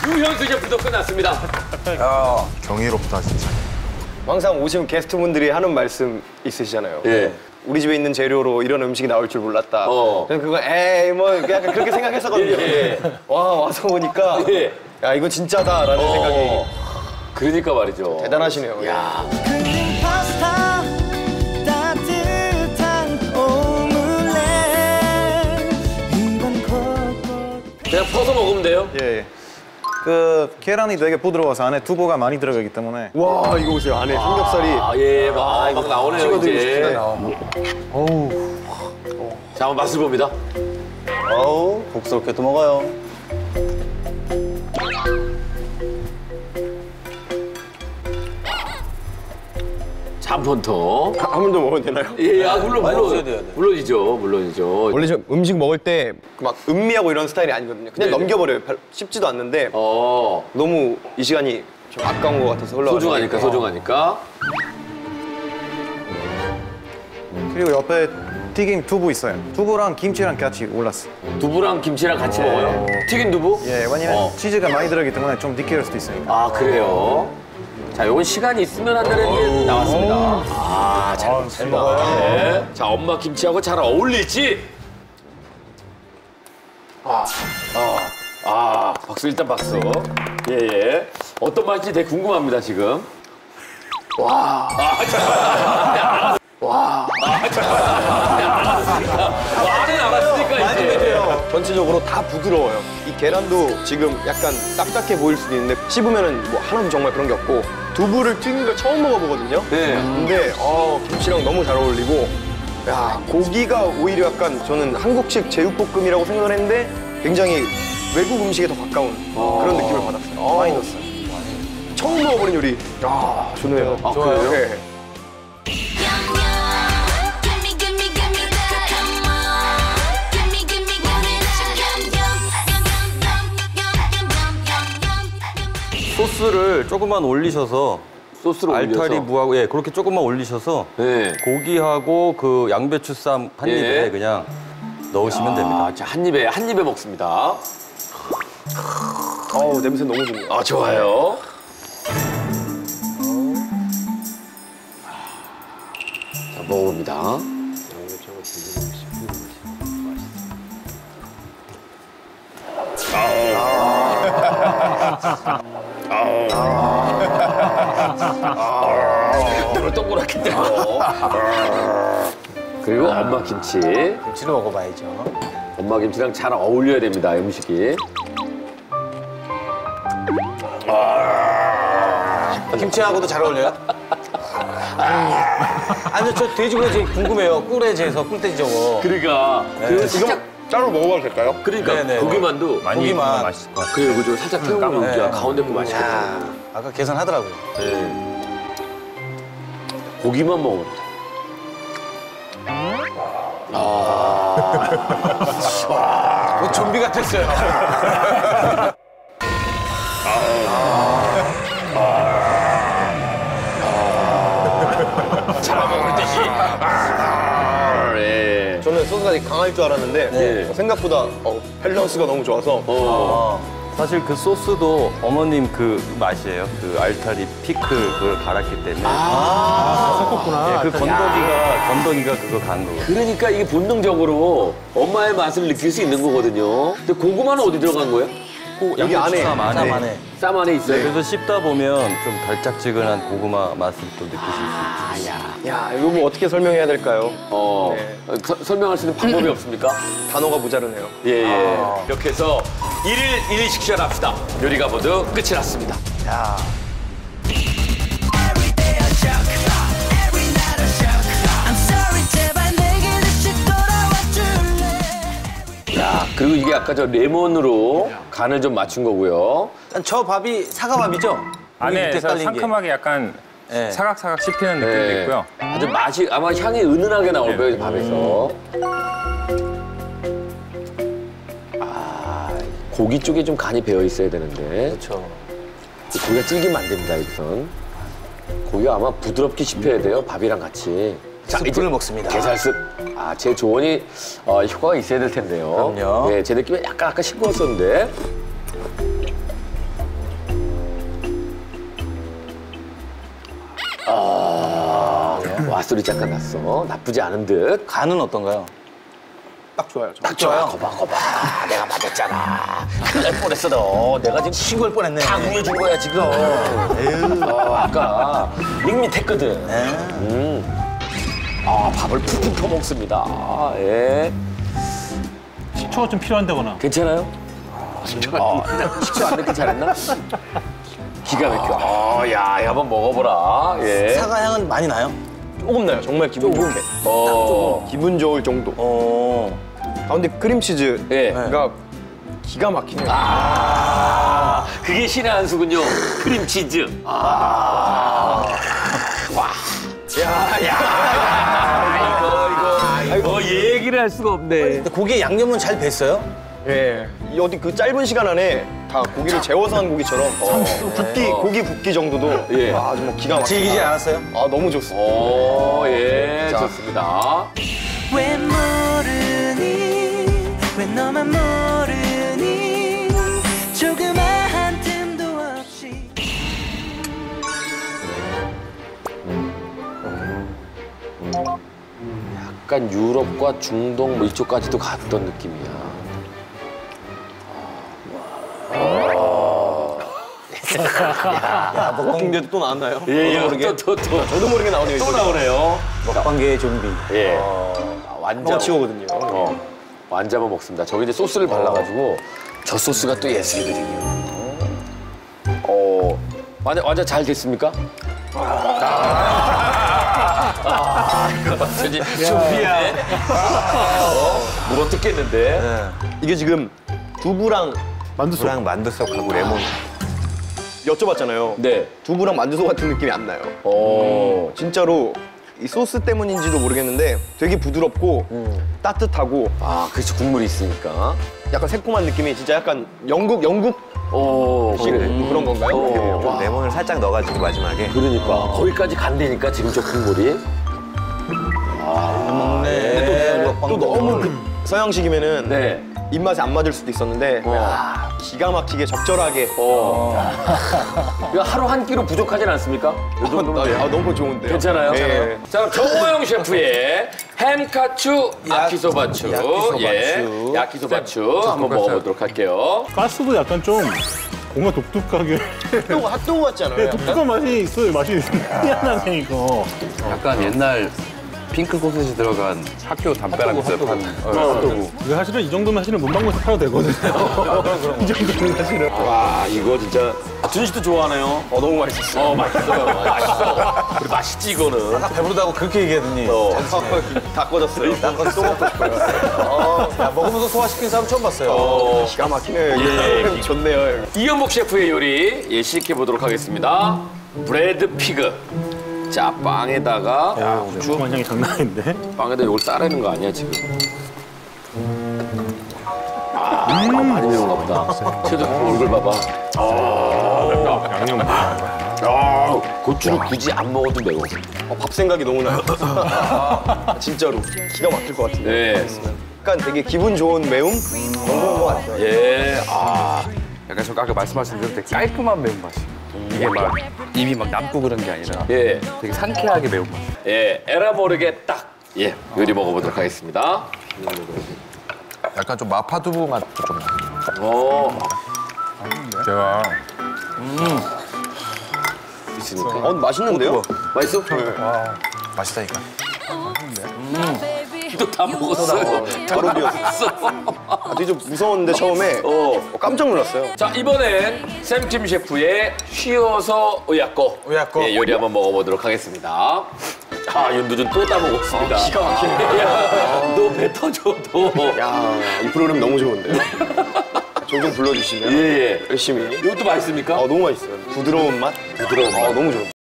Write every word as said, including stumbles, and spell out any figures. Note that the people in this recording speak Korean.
유현수 셰프도 끝났습니다. 야, 경이롭다 진짜. 항상 오시면 게스트분들이 하는 말씀 있으시잖아요. 예. 우리 집에 있는 재료로 이런 음식이 나올 줄 몰랐다. 어. 그냥 그거 에이 뭐 약간 그렇게 생각했었거든요. 예. 와 와서 보니까 예. 야 이건 진짜다라는 어. 생각이 그러니까 말이죠. 대단하시네요. 야. 파스타 따뜻한 오믈렛 이건 곧 그냥 퍼서 먹으면 돼요? 예. 그 계란이 되게 부드러워서 안에 두부가 많이 들어가기 때문에. 와 이거 보세요 안에 삼겹살이. 아, 예, 막, 막 나오네요, 찍어드리고 이제. 싶습니다. 어우. 자, 한번 맛을 봅니다. 어우, 복스럽게 또 먹어요. 자, 한 번 더. 한 번 더 먹어도 되나요? 예, 아, 물론, 물론. 물론이죠, 물론이죠. 원래 저 음식 먹을 때 막 음미하고 이런 스타일이 아니거든요. 그냥 네네. 넘겨버려요. 별- 쉽지도 않는데 어, 너무 이 시간이 좀 아까운 것 같아서 흘러가서. 소중하니까, 소중하니까. 그리고 옆에 튀김 두부 있어요. 두부랑 김치랑 같이 올랐어. 두부랑 김치랑 같이 먹어요? 튀긴 두부? 예, 왜냐면 어. 치즈가 많이 들어가기 때문에 좀 느끼할 수도 있으니까. 아, 그래요? 자, 요건 시간이 있으면 한다는 게 나왔습니다. 아, 잘 먹습니다. 네. 자, 엄마 김치하고 잘 어울릴지. 아, 아, 아, 박수, 일단 박수. 예, 예. 어떤 맛인지 되게 궁금합니다, 지금. 와. 아, 잠깐만. 와. 아, 잠깐만. 와는 나왔으니까, 이제. 전체적으로 다 부드러워요. 이 계란도 지금 약간 딱딱해 보일 수도 있는데 씹으면은 뭐 하나도 정말 그런 게 없고 두부를 튀긴 걸 처음 먹어보거든요. 네. 근데 어, 김치랑 너무 잘 어울리고 야 고기가 오히려 약간 저는 한국식 제육볶음이라고 생각을 했는데 굉장히 외국 음식에 더 가까운 그런 느낌을 받았어요. 많이 넣었어요. 처음 먹어보는 요리. 야 좋네요. 아, 그래요? 네. 소스를 조금만 올리셔서 소스로 알타리 올려서. 무하고 예 그렇게 조금만 올리셔서 네. 고기하고 그 양배추쌈 한 예. 입에 그냥 넣으시면 됩니다. 아, 자, 한 입에, 한 입에 먹습니다. 어우 냄새 너무 좋네요. 아, 좋아요. 자, 먹어봅니다. 눈을 동그랗게 뜨고. 그리고 엄마 김치. 김치를 먹어봐야죠. 엄마 김치랑 잘 어울려야 됩니다, 음식이. 김치하고도 잘 어울려요? 아니, 저 돼지고기 되게 궁금해요. 꿀에제에서 꿀돼지 저거. 그러니까. 그 살짝, 따로 먹어봐도 될까요? 그러니까 네네. 고기만도. 고기만. 맛있을 것 같아요. 그래, 그죠. 살짝 태우면 네. 네. 가운데 거 맛있거든요. 야, 아까 계산하더라고요. 네. 고기만 먹으면 돼. 뭐 좀비 같았어요. 잡아먹을 듯이. 아, 예. 저는 소스가 되게 강할 줄 알았는데 네. 어, 생각보다 어, 밸런스가 너무 좋아서 어. 사실 그 소스도 어머님 그 맛이에요. 그 알타리 피클 그걸 갈았기 때문에. 아, 섞었구나. 예, 그 건더기가 건더기가 그거 간 거고. 그러니까 이게 본능적으로 엄마의 맛을 느낄 수 있는 거거든요. 근데 고구마는 어디 들어간 거예요? 여기 안에 쌈 안에. 안에. 쌈 안에 있어요. 네, 그래서 씹다 보면 좀 달짝지근한 고구마 맛을 또 느끼실 수 있어요. 야 이거 뭐 어떻게 설명해야 될까요? 어, 네. 어, 서- 설명할 수 있는 방법이 없습니까? 단어가 모자르네요. 예, 예. 이렇게 해서 일일 일일 식사를 합시다. 요리가 모두 끝이 났습니다. 야. 야, 그리고 이게 아까 저 레몬으로 간을 좀 맞춘 거고요. 저 밥이 사과밥이죠? 안에 밑에 깔린 게. 상큼하게 약간 네. 사각사각 씹히는 느낌도 네. 있고요. 아주 맛이 아마 향이 은은하게 나올 거예요, 밥에서. 아, 고기 쪽에 좀 간이 배어 있어야 되는데. 그렇죠. 고기가 질기면 안 됩니다, 여기선. 고기가 아마 부드럽게 씹혀야 돼요, 밥이랑 같이. 자, 스프를 먹습니다. 게살습. 아, 제 조언이 어, 효과가 있어야 될 텐데요. 그럼요. 네, 제 느낌에 약간 아까 싱거웠었는데. 맛소리 잠깐 났어. 나쁘지 않은 듯. 간은 어떤가요? 딱 좋아요. 저. 딱 좋아. 거봐, 거봐. 내가 맞았잖아. 큰일 날 뻔했어, 너. 내가 지금 신고할 뻔했네. 다 구해준 거야, 지금. 어, 아까 밋밋했거든. 음. 아, 밥을 푹푹 퍼먹습니다. 아, 예. 식초가 좀 필요한다거나. 괜찮아요? 식초 안, 식초 안 넣기 잘했나? 기가 막혀. 어, 야, 야, 한번 먹어보라. 예. 사과 향은 많이 나요? 조금 나요. 정말 기분 좋게. 어. 기분 좋을 정도. 어. 아 근데 크림치즈가 예. 기가 막히네요. 아, 그게 신의 한 수군요. 크림치즈. 아. 와. 야, 야. 이거, 이거. 어, 얘기를 할 수가 없네. 근데 고기에 양념은 잘 뱄어요? 예. 이 어디 그 짧은 시간 안에 다 고기를 재워서 한 고기처럼 어. 굽기 고기 굽기 정도도 예. 아 정말 기가 막히다. 질기지 않았어요? 아 너무 좋습니다. 오, 예. 좋습니다. 왜 모르니 왜 너만 모르니 조그마한 틈도 없이 약간 유럽과 중동 뭐 이쪽까지도 갔던 느낌이야. 야, 먹방계도 또 나왔나요? 예, 예. 또, 또, 또. 저도 모르게 나오네요. 또 나오네요. 먹방계의 좀비. 예. 아, 완자. 치거든요. 어. 완자만 먹습니다. 저기 이제 소스를 발라가지고 저 소스가 또 예술이거든요. 어. 완자, 완자 잘 됐습니까? 아, 이거 완전히 준비야. 어, 물어 뜯겠는데. 이게 지금 두부랑 만두속. 랑 만두속하고 레몬. 여쭤봤잖아요. 네. 두부랑 만두소 같은 느낌이 안 나요. 어. 진짜로 이 소스 때문인지도 모르겠는데 되게 부드럽고 따뜻하고 아, 그렇지. 국물이 있으니까. 약간 새콤한 느낌이 진짜 약간 영국 영국 오, 식 그런 건가요? 어. 좀 레몬을 살짝 넣어가지고 마지막에. 그러니까 거기까지 간다니까 지금 저 국물이. 네. 또 너무 그 서양식이면은 네. 입맛에 안 맞을 수도 있었는데 어. 야, 기가 막히게 적절하게 어. 이거 하루 한 끼로 부족하진 않습니까? 이 정도면 돼요. 아, 너무 좋은데요? 괜찮아요? 네. 자, 그럼 정호영 셰프의 햄카추 야키소바추. 예. 야키소바추 한번 먹어보도록 할게요. 가스도 약간 좀 뭔가 독특하게 핫도그, 핫도그 같지 않아요? 네, 독특한 맛이 있어요. 맛이 희한하네 이거. 약간 옛날 핑크 소세지 들어간 학교 담배랑 비슷한 핫도그. 이거 사실은 이 정도면 사실은 문방구에서 팔아도 되거든요. 이 정도면 사실은. 와, 이거 진짜. 아, 준희 씨도 좋아하네요. 어, 너무 맛있었어요. 어, 맛있어요. 맛있어. 우리 맛있지, 이거는. 아까 배부르다고 그렇게 얘기하더니. 어. 다 꺼졌어요. 또 먹고 싶어요. 어, 야, 먹으면서 소화시킨 사람 처음 봤어요. 어. 기가 막히네요. 예. 예. 좋네요. 이연복 셰프의 요리 예, 시식해보도록 하겠습니다. 브레드 피그. 자, 빵에다가 야, 주문 향이 장난 아닌데. 빵에다 이걸 싸라는 거 아니야, 지금? 아, 아, 많이 매운가 보다. 쟤도 얼굴 봐봐. 아, 양념. 아, 고추를 굳이 안 먹어도 매워. 어, 밥 생각이 너무 나요. 아, 진짜로 기가 막힐 것 같은데. 네. 약간 되게 기분 좋은 매움? 그런 것 같아요. 예, 아. 약간 저 아까 말씀하신 대로 되게 깔끔한 매운맛이. 이게 막 입이 막 남고 그런 게 아니라 예, 되게 상쾌하게 매운맛. 예, 에라 모르게 딱, 예, 요리 먹어보도록 하겠습니다. 약간 좀 마파두부 맛도 좀 나. 어, 제가 있으니까. 어, 맛있는데요? 맛있어? 맛있다니까. 또 다 먹었어요. 바로 비었어. 아, 되게 좀 무서웠는데 처음에 어. 어, 깜짝 놀랐어요. 자, 이번엔 샘팀 셰프의 쉬어서 의약고 의약고. 예, 요리 한번 먹어보도록 하겠습니다. 아, 윤두준 또 따먹었습니다. 기가 막히네. 야, 너 뱉어줘, 너. 야, 이 프로그램 너무 좋은데요? 종종 불러주시면 예, 예. 열심히. 이것도 맛있습니까? 아, 너무 맛있어요. 부드러운 맛? 부드러운 맛. 아, 너무 좋아요.